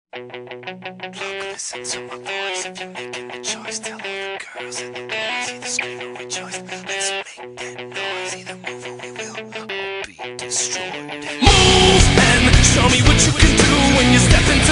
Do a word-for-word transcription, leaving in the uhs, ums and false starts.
Look, listen to my voice. If you're making a choice, tell all the girls and the boys, either scream or rejoice. Let's make that noise. Either move or we will all be destroyed. Move and show me what you can do when you step into